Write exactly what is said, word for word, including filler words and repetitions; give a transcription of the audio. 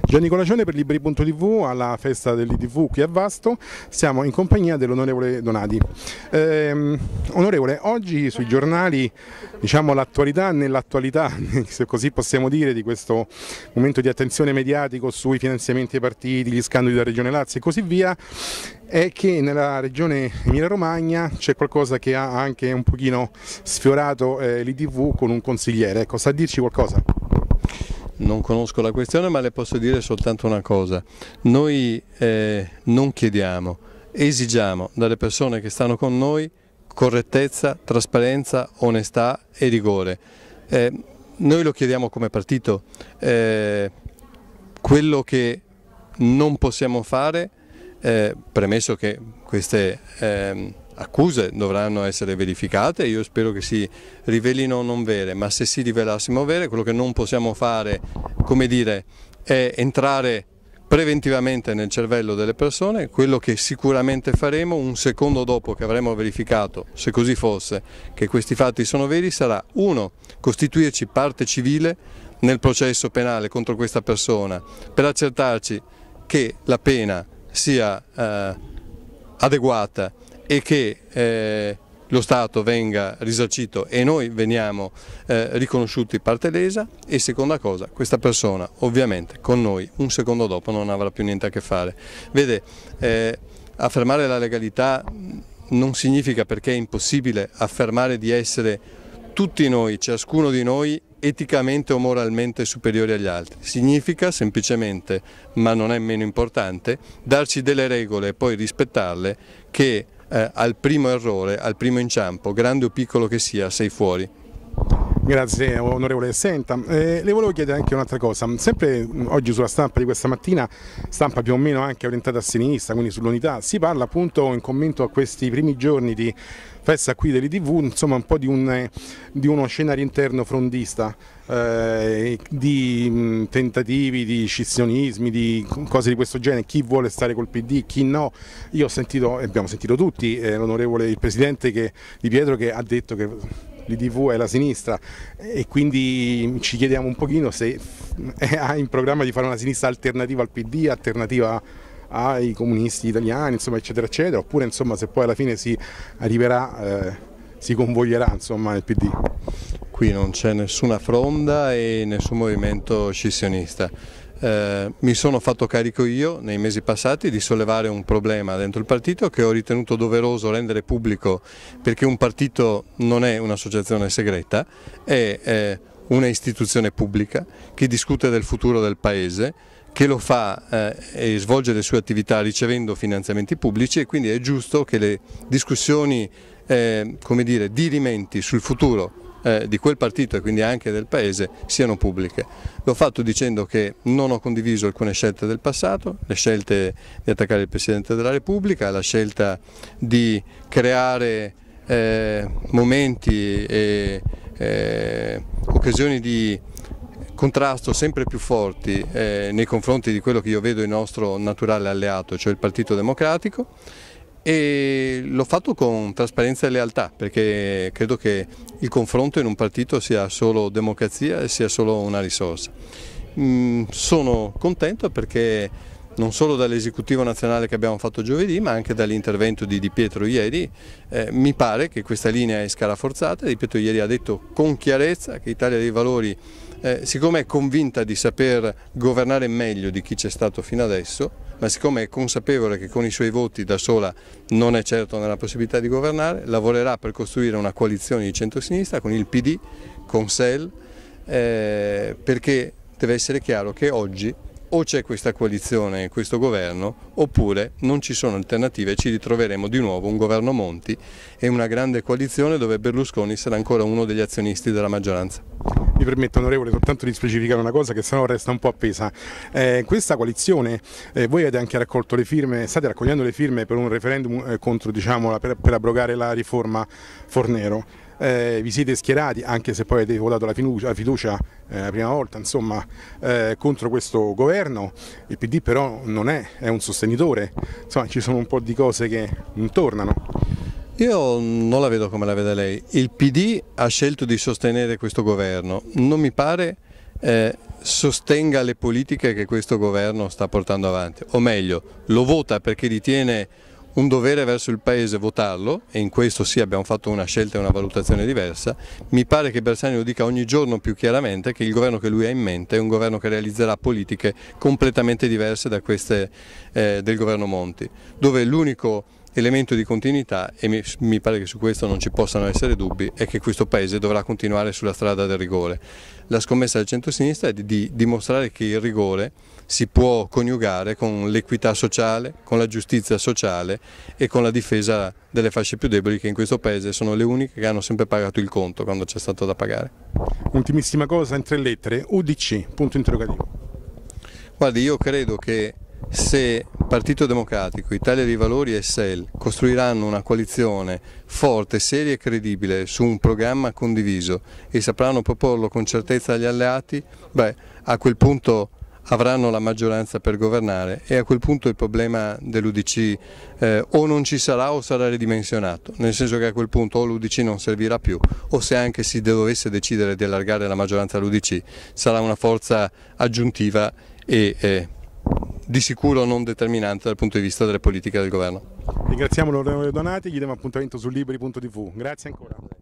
Gianni Colacione per Liberi punto tivù, alla festa dell'I T V qui a Vasto, siamo in compagnia dell'onorevole Donati. Eh, onorevole, oggi sui giornali, diciamo, l'attualità nell'attualità, se così possiamo dire, di questo momento di attenzione mediatico sui finanziamenti ai partiti, gli scandali della Regione Lazio e così via, è che nella regione Emilia-Romagna c'è qualcosa che ha anche un pochino sfiorato eh, l'I T V con un consigliere. Ecco, sa dirci qualcosa? Non conosco la questione, ma le posso dire soltanto una cosa. Noi eh, non chiediamo, esigiamo dalle persone che stanno con noi correttezza, trasparenza, onestà e rigore. Eh, noi lo chiediamo come partito. Eh, quello che non possiamo fare, eh, premesso che queste eh, accuse dovranno essere verificate, io spero che si rivelino non vere, ma se si rivelassimo vere, quello che non possiamo fare, come dire, è entrare preventivamente nel cervello delle persone. Quello che sicuramente faremo un secondo dopo che avremo verificato, se così fosse, che questi fatti sono veri, sarà uno, costituirci parte civile nel processo penale contro questa persona per accertarci che la pena sia eh, adeguata e che eh, lo Stato venga risarcito e noi veniamo eh, riconosciuti parte lesa. E seconda cosa, questa persona ovviamente con noi un secondo dopo non avrà più niente a che fare. Vede, eh, affermare la legalità non significa, perché è impossibile affermare di essere tutti noi, ciascuno di noi, eticamente o moralmente superiori agli altri. Significa semplicemente, ma non è meno importante, darci delle regole e poi rispettarle, che Eh, al primo errore, al primo inciampo, grande o piccolo che sia, sei fuori. Grazie onorevole. Senta, eh, le volevo chiedere anche un'altra cosa. Sempre oggi sulla stampa di questa mattina, stampa più o meno anche orientata a sinistra, quindi sull'Unità, si parla appunto in commento a questi primi giorni di festa qui dell'I T V, insomma un po' di, un, di uno scenario interno frondista, eh, di mh, tentativi, di scissionismi, di cose di questo genere, chi vuole stare col P D, chi no. Io ho sentito, e abbiamo sentito tutti, eh, l'onorevole, il presidente che, Di Pietro, che ha detto che l'I T V è la sinistra, e quindi ci chiediamo un pochino se ha in programma di fare una sinistra alternativa al P D, alternativa ai comunisti italiani, insomma, eccetera eccetera, oppure insomma se poi alla fine si arriverà, eh, si convoglierà insomma nel P D. Qui non c'è nessuna fronda e nessun movimento scissionista. Eh, mi sono fatto carico io nei mesi passati di sollevare un problema dentro il partito che ho ritenuto doveroso rendere pubblico, perché un partito non è un'associazione segreta, è eh, una istituzione pubblica che discute del futuro del paese, che lo fa eh, e svolge le sue attività ricevendo finanziamenti pubblici, e quindi è giusto che le discussioni, eh, come dire, dirimenti sul futuro Eh, di quel partito e quindi anche del Paese siano pubbliche. L'ho fatto dicendo che non ho condiviso alcune scelte del passato, le scelte di attaccare il Presidente della Repubblica, la scelta di creare eh, momenti e eh, occasioni di contrasto sempre più forti eh, nei confronti di quello che io vedo il nostro naturale alleato, cioè il Partito Democratico. E l'ho fatto con trasparenza e lealtà, perché credo che il confronto in un partito sia solo democrazia e sia solo una risorsa. Mm, sono contento perché non solo dall'esecutivo nazionale che abbiamo fatto giovedì, ma anche dall'intervento di Di Pietro ieri, eh, mi pare che questa linea è scaraforzata. Di Pietro ieri ha detto con chiarezza che Italia dei Valori, eh, siccome è convinta di saper governare meglio di chi c'è stato fino adesso, ma siccome è consapevole che con i suoi voti da sola non è certo nella possibilità di governare, lavorerà per costruire una coalizione di centrosinistra con il P D, con S E L, eh, perché deve essere chiaro che oggi o c'è questa coalizione e questo governo, oppure non ci sono alternative e ci ritroveremo di nuovo un governo Monti e una grande coalizione dove Berlusconi sarà ancora uno degli azionisti della maggioranza. Mi permetto, onorevole, soltanto di specificare una cosa che sennò resta un po' appesa. Eh, questa coalizione, eh, voi avete anche raccolto le firme, state raccogliendo le firme per un referendum eh, contro, diciamo, per, per abrogare la riforma Fornero. Eh, vi siete schierati, anche se poi avete votato la fiducia, la, fiducia, eh, la prima volta, insomma, eh, contro questo governo. Il P D però non è, è un sostenitore, insomma ci sono un po' di cose che non tornano. Io non la vedo come la vede lei. Il P D ha scelto di sostenere questo governo, non mi pare eh, sostenga le politiche che questo governo sta portando avanti, o meglio, lo vota perché ritiene un dovere verso il Paese votarlo, e in questo sì abbiamo fatto una scelta e una valutazione diversa. Mi pare che Bersani lo dica ogni giorno più chiaramente che il governo che lui ha in mente è un governo che realizzerà politiche completamente diverse da queste eh, del governo Monti, dove l'unico elemento di continuità, e mi, mi pare che su questo non ci possano essere dubbi, è che questo Paese dovrà continuare sulla strada del rigore. La scommessa del centro-sinistra è di, di dimostrare che il rigore si può coniugare con l'equità sociale, con la giustizia sociale e con la difesa delle fasce più deboli, che in questo Paese sono le uniche che hanno sempre pagato il conto quando c'è stato da pagare. Ultimissima cosa in tre lettere, U D C, punto interrogativo. Guardi, io credo che se Partito Democratico, Italia dei Valori e S E L costruiranno una coalizione forte, seria e credibile su un programma condiviso e sapranno proporlo con certezza agli alleati, beh, a quel punto avranno la maggioranza per governare, e a quel punto il problema dell'U D C eh, o non ci sarà o sarà ridimensionato, nel senso che a quel punto o l'U D C non servirà più, o se anche si dovesse decidere di allargare la maggioranza all'U D C sarà una forza aggiuntiva e eh, di sicuro non determinante dal punto di vista delle politiche del governo. Ringraziamo l'onorevole Donati, gli diamo appuntamento su liberi punto t v. Grazie ancora.